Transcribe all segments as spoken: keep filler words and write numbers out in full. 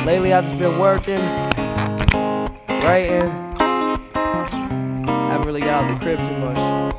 Lately I've just been working, writing. Haven't really got out the crib too much.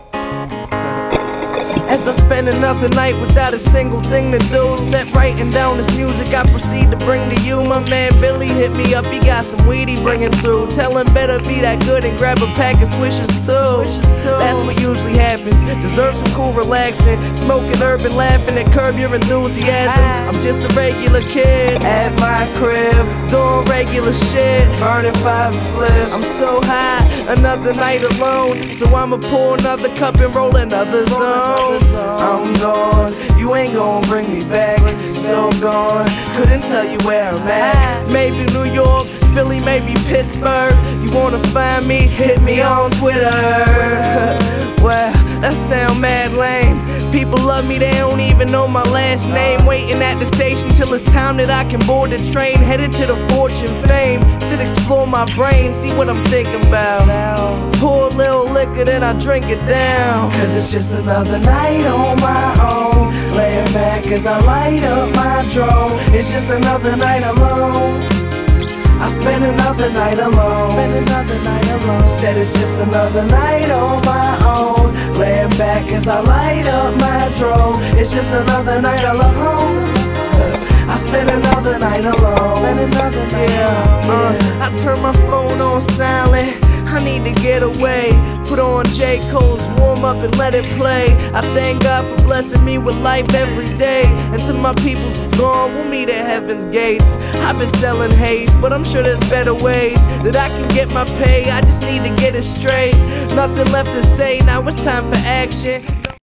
As I spend another night without a single thing to do, set writing down this music I proceed to bring to you. My man Billy hit me up, he got some weed he bringing through. Tell him better be that good and grab a pack of swishes too. That's what usually happens, deserve some cool relaxing. Smoking urban, laughing and curb your enthusiasm. I'm just a regular kid at my crib, doing regular shit, burning five spliffs. I'm so high, another night alone, so I'ma pour another cup and roll another zone. I'm gone, you ain't gon' bring me back, so gone, couldn't tell you where I'm at. Maybe New York, Philly, maybe Pittsburgh. You wanna find me, hit me on Twitter. Well, that sound mad lame. People love me, they don't even know my last name. Waiting at the station till it's time that I can board the train, headed to the fortune fame. Sit, explore my brain, see what I'm thinking about. Pour a little liquor, then I drink it down. Cause it's just another night on my own, laying back as I light up my drone. It's just another night alone, I spend another night alone, spend another night alone. Said it's just another night on my own, laying back as I light up my drone. It's just another night alone, I spend another night alone, spend another night yeah. alone. Uh, I turn my phone on silent, I need to get away. Put on J. Cole's Warm Up and let it play. I thank God for blessing me with life every day. And to my peoples who gone, we'll meet at heaven's gates. I've been selling haze, but I'm sure there's better ways that I can get my pay. I just need to get it straight. Nothing left to say, now it's time for action.